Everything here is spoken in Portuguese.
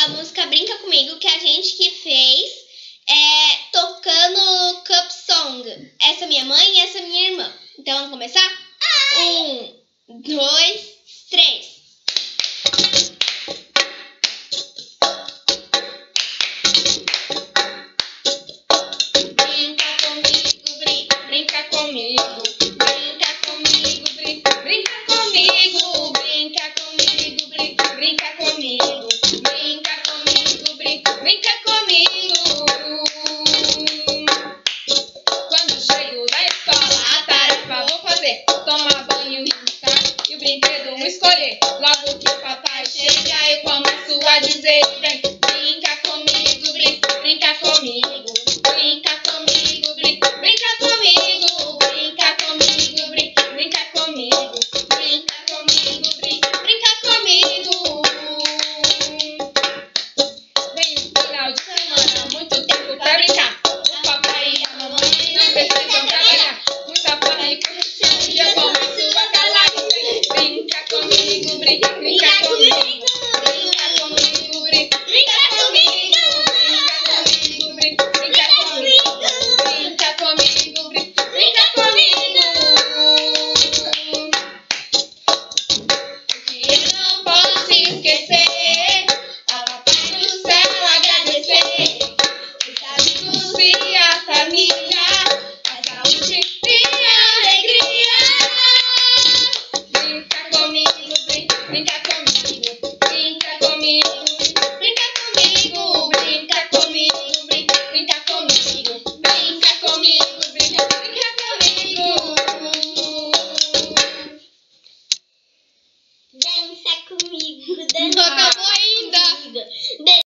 a música Brinca Comigo, que a gente que fez tocando Cup Song. Essa é minha mãe e essa é minha irmã. Então vamos começar? 1, 2, 3. Brinca comigo, brinca comigo. Brinca comigo, brinca comigo. Brinca comigo, brinca comigo. Brinca comigo, brinca comigo. Quando eu chego da escola, a tarefa vou fazer. Tomar banho e o brinquedo escolher. Logo que o papai chega, eu começo a dizer: brinca comigo, brinca comigo. Brinca comigo, brinca comigo. Brinca comigo, brinca comigo. Brinca comigo, brinca comigo. Vem no final de semana, muito tempo pra brincar. O papai e a mamãe não precisam trabalhar. Muita farra e curtição, e eu começo a calar. Brinca comigo, brinca comigo. Brinca comigo, brinca comigo. Brinca comigo, brinca comigo. Brinca comigo, brinca comigo. Porque eu não posso esquecer ao papai do céu agradecer os amigos e a família, a saúde e a alegria. Brinca comigo, brinca comigo.